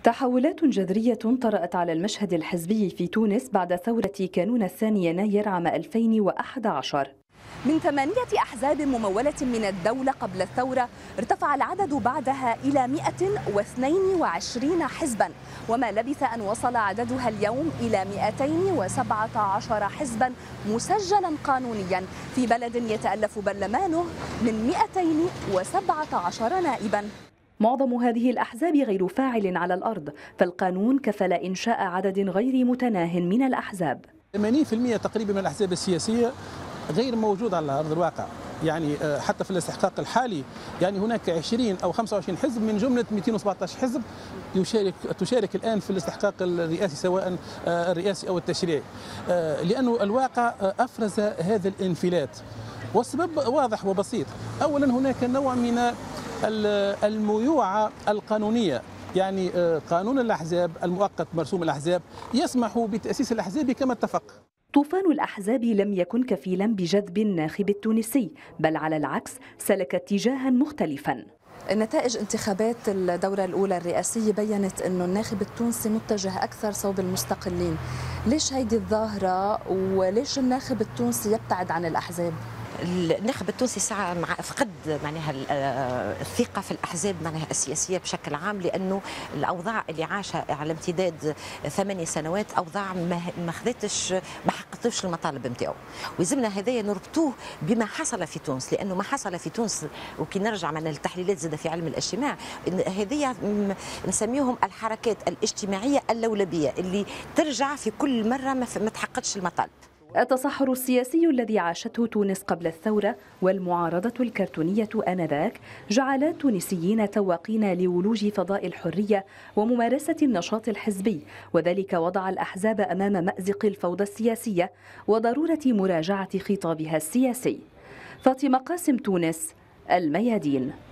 تحولات جذرية طرأت على المشهد الحزبي في تونس بعد ثورة كانون الثاني يناير عام 2011. من 8 أحزاب ممولة من الدولة قبل الثورة ارتفع العدد بعدها إلى 122 حزبا، وما لبث أن وصل عددها اليوم إلى 217 حزبا مسجلا قانونيا في بلد يتألف برلمانه من 217 نائبا. معظم هذه الأحزاب غير فاعل على الأرض، فالقانون كفل إنشاء عدد غير متناه من الأحزاب. 80% تقريبا من الأحزاب السياسية غير موجود على أرض الواقع، يعني حتى في الاستحقاق الحالي يعني هناك 20 أو 25 حزب من جملة 217 حزب تشارك الآن في الاستحقاق الرئاسي، سواء الرئاسي أو التشريعي، لأن الواقع أفرز هذا الانفلات، والسبب واضح وبسيط. أولا هناك نوع من الميوعة القانونية، يعني قانون الأحزاب المؤقت مرسوم الأحزاب يسمح بتأسيس الأحزاب كما اتفق. طوفان الأحزاب لم يكن كفيلا بجذب الناخب التونسي، بل على العكس سلك اتجاها مختلفا. نتائج انتخابات الدورة الأولى الرئاسية بيّنت أنه الناخب التونسي متجه أكثر صوب المستقلين. ليش هيدي الظاهرة وليش الناخب التونسي يبتعد عن الأحزاب؟ الناخب التونسي ساعة فقد معناها الثقة في الأحزاب معناها السياسية بشكل عام، لأنه الأوضاع اللي عاشها على امتداد 8 سنوات أوضاع ما حققتوش المطالب نتاعو، ويلزمنا هذايا نربطوه بما حصل في تونس، لأنه ما حصل في تونس وكي نرجع من التحليلات زاد في علم الاجتماع هذيا نسميهم الحركات الاجتماعية اللولبية اللي ترجع في كل مرة ما تحققش المطالب. التصحر السياسي الذي عاشته تونس قبل الثورة والمعارضة الكرتونية آنذاك جعل التونسيين تواقين لولوج فضاء الحرية وممارسة النشاط الحزبي، وذلك وضع الأحزاب أمام مأزق الفوضى السياسية وضرورة مراجعة خطابها السياسي. فاطمة قاسم، تونس، الميادين.